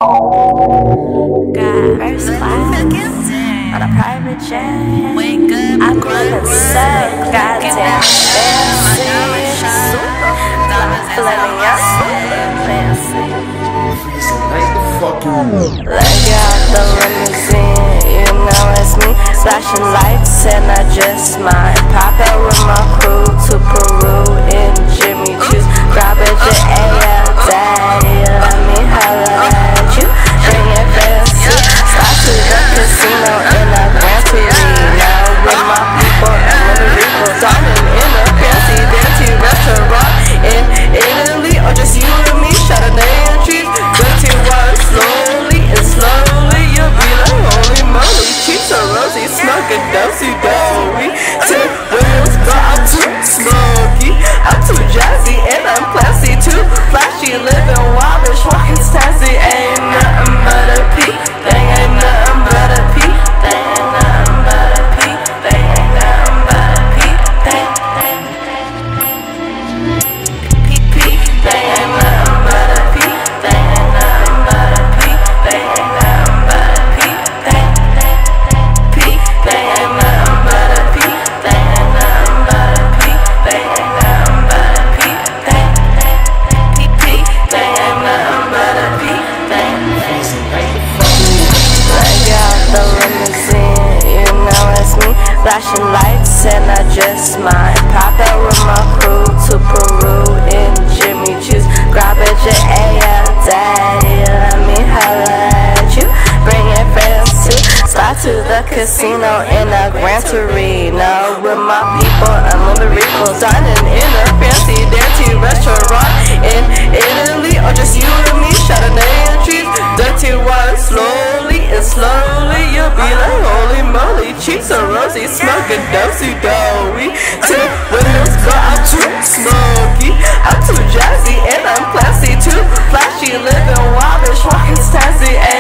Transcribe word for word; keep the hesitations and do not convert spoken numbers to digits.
Got first class on a private jet. Wake up, I'm going sick, goddamn fancy. Super fly, fancy. Leg out the limousine, you know it's me. Flashing lights and I just might pop out with my crew to Peru in Jimmy Choo's. Grab it to A L, daddy, let me holla at you. Bring it fancy, slide to the casino in a Gran Torino with my people and Puerto Rico. Dining in a fancy, fancy restaurant in Italy, or just you and me, Chardonnay and cheese. Dirty wine, slowly and slowly, you'll be like, holy moly, cheeks are rosy, smoking dosey-dozy. Tip wheels, but I'm too smoky, I'm too jazzy, and I'm classy, too flashy, living wildish, walking sassy. Ain't nothing but a peak, thing ain't nothing but a peak, thing ain't nothing but a peak, thing ain't nothing but a peak, thing, peak, peak, thing ain't nothing but a peak, thing ain't nothing but a peak, thing ain't nothing but a peak, thing, peak, thing ain't nothing but a peak, thing ain't nothing but a peak, thing ain't nothing but a peak, thing, peak, peak, thing ain't nothing but a peak, thing. Leg out the limousine, you know it's me. Flashing lights and I just might pop out with my crew to Peru in Jimmy Choo's. Grab it your A L, daddy, let me holla at you. Bring it fancy, slide to the casino in a Gran Torino with my people and Puerto Rico. Dining in a fancy, dirty restaurant in Italy, or just you and me, Chardonnay and cheese. Dirty wine, slowly and slowly, you'll be like, holy moly, cheeks are rosy, smoking dosey-dozy. Tip windows, but I'm too smoky, I'm too jazzy, and I'm classy, too flashy, living wildish, walking sassy.